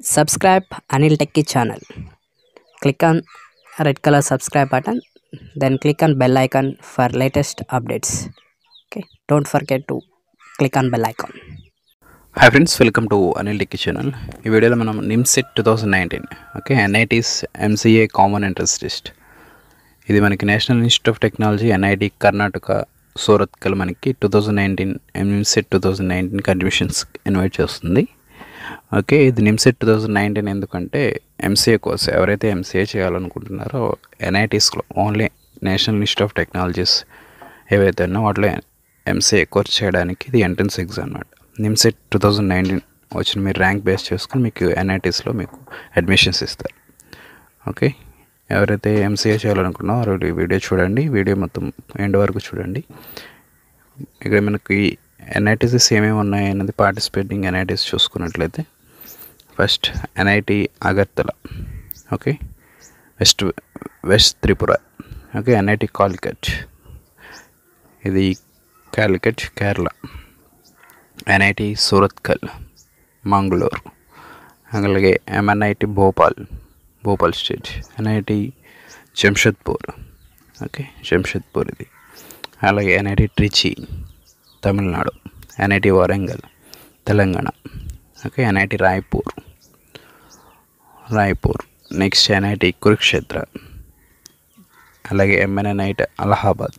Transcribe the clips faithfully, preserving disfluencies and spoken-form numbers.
Subscribe Anil Techie channel. Click on red color subscribe button, then click on bell icon for latest updates. Okay, don't forget to click on bell icon. Hi friends, welcome to Anil Techie channel. ఈ వీడియోలో మనం Nimcet twenty nineteen okay N I T's M C A common entrance test. ఇది మనకి national institute of technology N I T Karnataka Surathkal మనకి twenty nineteen Nimcet twenty nineteen admissions invite చేస్తుంది. Okay, ఇది Nimcet twenty nineteen ఎందుకంటే M C A course ఎవరైతే M C A చేయాలనుకుంటున్నారో N I T's లో only national institute of technologies ఏవైతే ఉన్నా వాటిలో M C A కోర్స్ చేయడానికి ఇది ఎంట్రన్స్ ఎగ్జామ్ అన్నమాట. Nimcet twenty nineteen వచ్చిన మీరు ర్యాంక్ బేస్ చేసుకుని మీకు N I T's లో మీకు అడ్మిషన్స్ ఇస్తారు. ఓకే, ఎవరైతే M C A చేయాలనుకున్నారో ఈ వీడియో చూడండి, వీడియో మొత్తం ఎండ్ వరకు చూడండి. ఇక్కడ మనకి N I T's ఏమేమి ఉన్నాయి అనేది పార్టిసిపేటింగ్ N I T's చూసుకున్నట్లయితే first N I T Agartala, okay, west west Tripura, okay, N I T Calicut, ఇది Calicut Kerala, N I T Surathkal Mangalore, అలాగే N I T Bhopal Bhopal state, N I T Jamshedpur, okay, Jamshedpur ఇది, అలాగే N I T Trichy Tamil Nadu, N I T Warangal Telangana, okay, N I T Raipur Raipur, next N I T Kurukshetra, అలాగే N I T Allahabad.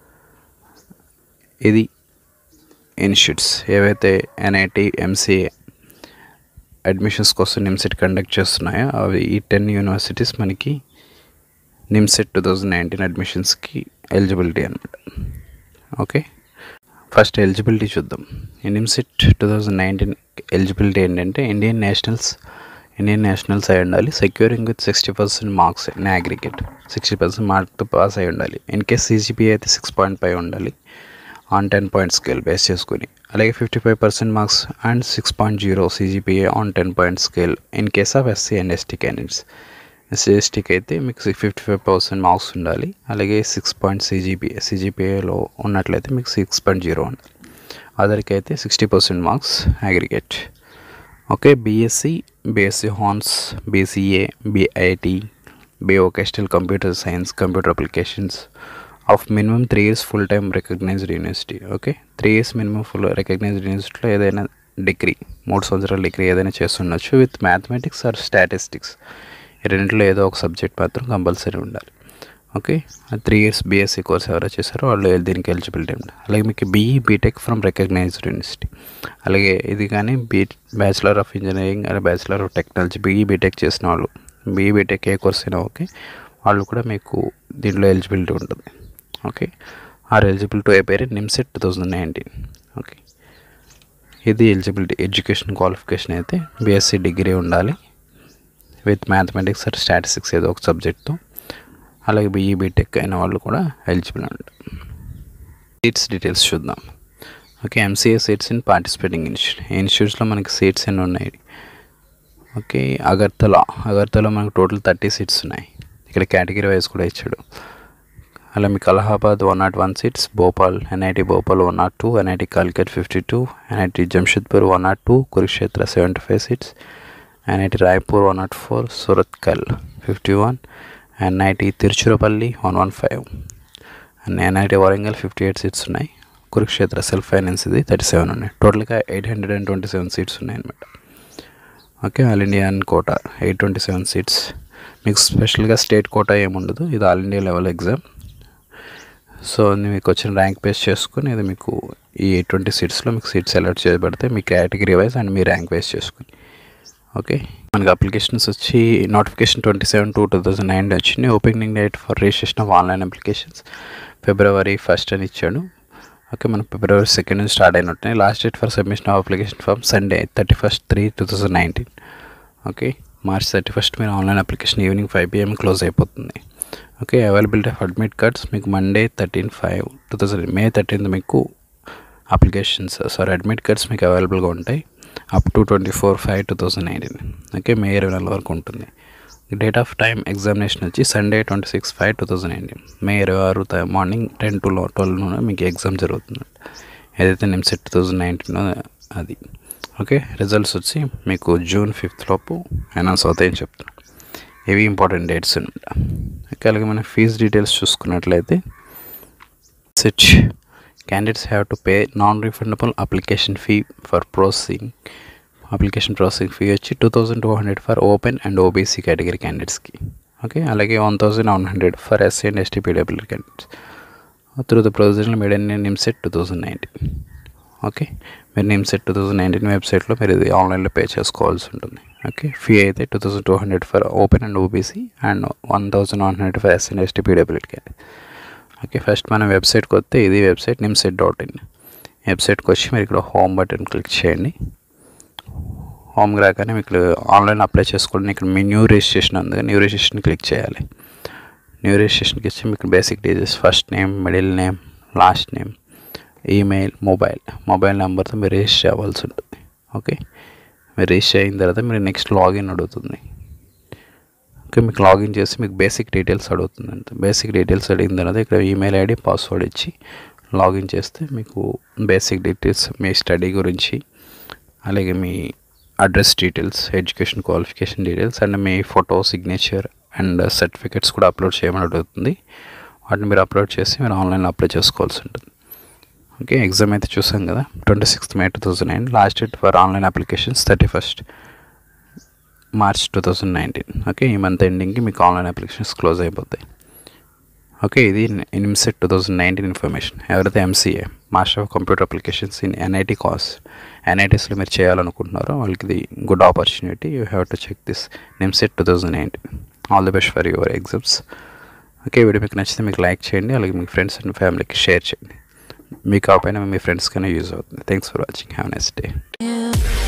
ఇది institutes ఏవైతే N I T M C A admissions కోసం Nimcet conduct చేస్తున్నాయో అవి ఈ ten universities మనకి Nimcet twenty nineteen అడ్మిషన్స్కి eligibility అన్నమాట. ఓకే, ఫస్ట్ ఎలిజిబిలిటీ చూద్దాం. ఈ Nimcet twenty nineteen ఎలిజిబిలిటీ ఏంటంటే ఇండియన్ నేషనల్స్ ఇండియన్ నేషనల్స్ అయి ఉండాలి, securing with sixty percent marks in aggregate, sixty percent మార్క్తో పాస్ అయి ఉండాలి. In case C G P A అయితే సిక్స్ పాయింట్ ఫైవ్ ఉండాలి on ten point scale base చేసుకుని, అలాగే fifty five percent marks and six point zero C G P A on ten point scale in case of S C and S T candidates. S C S Tకి అయితే మీకు fifty five percent marks ఉండాలి, అలాగే six point C G P A C G P Aలో ఉన్నట్లయితే మీకు six point zero ఉండాలి. అదర్కి అయితే sixty percent marks aggregate. Okay, B.Sc B.Sc hons, B C A, B I T, B.Voc computer science, computer applications of minimum three years full time recognised university. Okay, three years minimum full recognised యూనివర్సిటీలో ఏదైనా degree, మూడు సంవత్సరాల degree ఏదైనా చేస్తుండొచ్చు with mathematics or statistics. ఈ రెండింటిలో ఏదో ఒక సబ్జెక్ట్ మాత్రం కంపల్సరీ ఉండాలి. Okay, three years B.Sc course ఎవరో చేశారో వాళ్ళు దీనికి ఎలిజిబిలిటీ ఉండాలి. అలాగే మీకు BE BTech from recognised university, అలాగే ఇది కానీ బీ బ్యాచిలర్ ఆఫ్ ఇంజనీరింగ్ అలాగే bachelor of technology BE BTech చేసిన వాళ్ళు, బీఈ బీటెక్ ఏ కోర్స్ అయినా ఓకే, వాళ్ళు కూడా మీకు దీంట్లో ఎలిజిబిలిటీ ఉంటుంది. Okay, are eligible to appear in Nimcet twenty nineteen. Okay, ఇది ఎలిజిబిలిటీ. ఎడ్యుకేషన్ క్వాలిఫికేషన్ అయితే B.Sc డిగ్రీ ఉండాలి విత్ మ్యాథమెటిక్స్ ఆర్ స్టాటిస్టిక్స్ ఏదో ఒక సబ్జెక్ట్తో, అలాగే బీఈ బీటెక్ అయిన వాళ్ళు కూడా ఎలిజిబుల్ ఉంటారు. సీట్స్ డీటెయిల్స్ చూద్దాం. Okay, M C A seats in participating institute. ఈ ఇన్స్టిట్యూట్స్లో మనకి సీట్స్ ఎన్ని ఉన్నాయి? ఓకే, అగర్తల అగర్తల మనకు టోటల్ థర్టీ సీట్స్ ఉన్నాయి. ఇక్కడ కేటగిరీ వైజ్ కూడా ఇచ్చాడు. అలా మీకు Allahabad one not one seats, Bhopal N I T Bhopal one not two, N I T Calicut fifty two, N I T Jamshedpur one not two, Kurukshetra seventy five seats, N I T Raipur one not four, Surathkal fifty one, N I T Tiruchirappalli one one five, and N I T Warangal fifty eight seats ఉన్నాయి. Kurukshetra self finance ఇది thirty seven ఉన్నాయి. టోటల్గా eight hundred and twenty seven seats ఉన్నాయి అన్నమాట. Okay, all India and quota eight twenty seven seats. మీకు స్పెషల్గా state quota ఏముండదు, ఇది all India level exam. So మీకు వచ్చిన ర్యాంక్ బేస్ చేసుకుని ఇది మీకు ఈ ఎయిట్ ట్వంటీ సీట్స్లో మీకు సీట్స్ సెలెక్ట్ చేయబడితే మీ కేటగిరీ వైజ్ అండ్ మీ ర్యాంక్ బేస్ చేసుకుని. ఓకే, మనకి అప్లికేషన్స్ వచ్చి notification twenty seven two two thousand nine వచ్చింది. Opening date for registration of online applications February first అని ఇచ్చాడు. ఓకే, మనం ఫిబ్రవరి సెకండ్ నుంచి స్టార్ట్ అయినట్టున్నాయి. Last date for submission of application form Sunday thirty first three two thousand nineteen. Okay, March thirty first మీరు online application evening five PM close అయిపోతుంది. Okay, availability of admit cards మీకు Monday thirteen five two thousand May thirteenth మీకు applications sorry admit cards మీకు అవైలబుల్గా ఉంటాయి up to twenty four five two thousand nineteen. Okay, May ఇరవై నాలుగు వరకు ఉంటుంది. డేట్ ఆఫ్ టైం ఎగ్జామినేషన్ వచ్చి Sunday twenty six five two thousand nineteen May ఇరవై ఆరు మార్నింగ్ టెన్ టు ట్వెల్వ్ మీకు ఎగ్జామ్ జరుగుతుంది. ఏదైతే Nimcet టూ థౌజండ్ నైన్టీన్ అది ఓకే, రిజల్ట్స్ వచ్చి మీకు జూన్ ఫిఫ్త్ లోపు అనౌన్స్ అవుతాయని చెప్తున్నాను. ఇవి ఇంపార్టెంట్ డేట్స్ అనమాట. ఓకే, అలాగే మనం ఫీజ్ డీటెయిల్స్ చూసుకున్నట్లయితే such candidates have to pay non-refundable application fee for processing application processing fee వచ్చి two thousand two hundred for open and OBC category క్యాండిడేట్స్కి. ఓకే, అలాగే one thousand one hundred for SC and ST PWD candidates through the provisional made in NIMCET two thousand nineteen. Okay, మీరు NIMCET two thousand nineteen వెబ్సైట్లో మీరు ఇది ఆన్లైన్లో pay చేసుకోవాల్సి ఉంటుంది. Okay, fee అయితే two thousand two hundred for open and OBC and one thousand one hundred for SC and ST PWD candidate. Okay, first మనం వెబ్సైట్కి వస్తే ఇది వెబ్సైట్ నిమ్సెట్ డాట్ ఇన్. వెబ్సైట్కి వచ్చి మీరు ఇక్కడ హోమ్ బటన్ క్లిక్ చేయండి. హోమ్కి రాగానే మీకు ఆన్లైన్ అప్లై చేసుకోండి. ఇక్కడ మీ న్యూ రిజిస్ట్రేషన్ ఉంది, న్యూ రిజిస్ట్రేషన్ క్లిక్ చేయాలి. న్యూ రిజిస్ట్రేషన్కి వచ్చి మీకు basic details first name, middle name, last name, email, mobile mobile నెంబర్తో మీరు రిజిస్టర్ అవ్వాల్సి ఉంటుంది. ఓకే, మీరు రిజిస్టర్ అయిన తర్వాత మీరు నెక్స్ట్ లాగిన్ అడుగుతుంది. ఓకే, మీకు లాగిన్ చేసి మీకు బేసిక్ డీటెయిల్స్ అడుగుతుంది. అంతే, బేసిక్ డీటెయిల్స్ అడిగిన తర్వాత ఇక్కడ ఈమెయిల్ ఐడి, పాస్వర్డ్ ఇచ్చి లాగిన్ చేస్తే మీకు బేసిక్ డీటెయిల్స్ మీ స్టడీ గురించి, అలాగే మీ address details, education qualification details and మీ ఫోటో, సిగ్నేచర్ అండ్ సర్టిఫికేట్స్ కూడా అప్లోడ్ చేయమని అడుగుతుంది. వాటిని మీరు అప్లోడ్ చేసి మీరు ఆన్లైన్లో అప్లై చేసుకోవాల్సి ఉంటుంది. ఓకే, ఎగ్జామ్ అయితే చూసాం కదా, twenty sixth May two thousand nine last date for online applications thirty first March two thousand nineteen. Okay, ఈ మంత్ ఎండింగ్కి మీకు ఆన్లైన్ అప్లికేషన్స్ క్లోజ్ అయిపోతాయి. ఓకే, ఇది NIMCET two thousand nineteen information. ఎవరైతే MCA master of computer applications in NIT కాస్ ఎన్ఐటీస్లో మీరు చేయాలనుకుంటున్నారో వాళ్ళకి ఇది good opportunity. You have to check this NIMCET two thousand nineteen. All the best for your exams. Okay, video మీకు నచ్చితే మీకు లైక్ చేయండి, అలాగే మీ ఫ్రెండ్స్ అండ్ ఫ్యామిలీకి షేర్ చేయండి. మీకు కాకపోయినా మీ ఫ్రెండ్స్కైనా యూజ్ అవుతుంది. Thanks for watching. Have nice day.